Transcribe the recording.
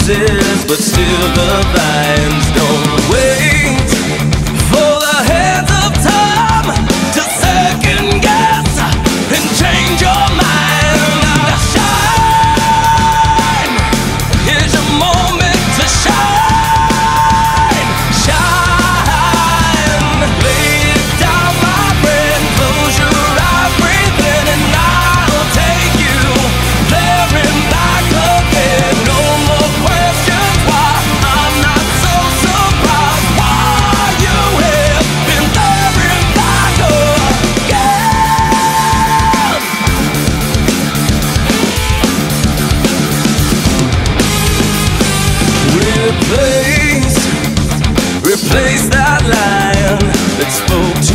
roses, but still the vines don't wait for the hands of time to second guess and change your mind. Shine, here's your moment to shine. Shine, lay it down, my friend. Close your eyes, breathe in, and I'll take you there and back again. No more questions why. I'm not so surprised why you have been there and back again. Replace that line that spoke to